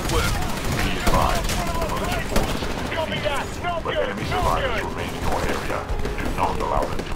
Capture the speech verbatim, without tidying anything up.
Good work. Be advised, the militia forces have been defeated, but enemy survivors remain in your area. Do not allow them to